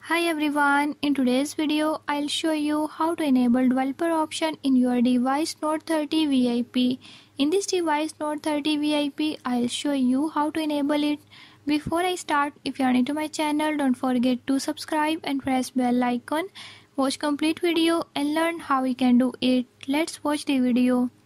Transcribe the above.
Hi everyone, in today's video I'll show you how to enable developer option in your device Note 30 VIP. In this device Note 30 VIP, I'll show you how to enable it. Before I start, if you are new to my channel, don't forget to subscribe and press bell icon. Watch complete video and learn how you can do it. Let's watch the video.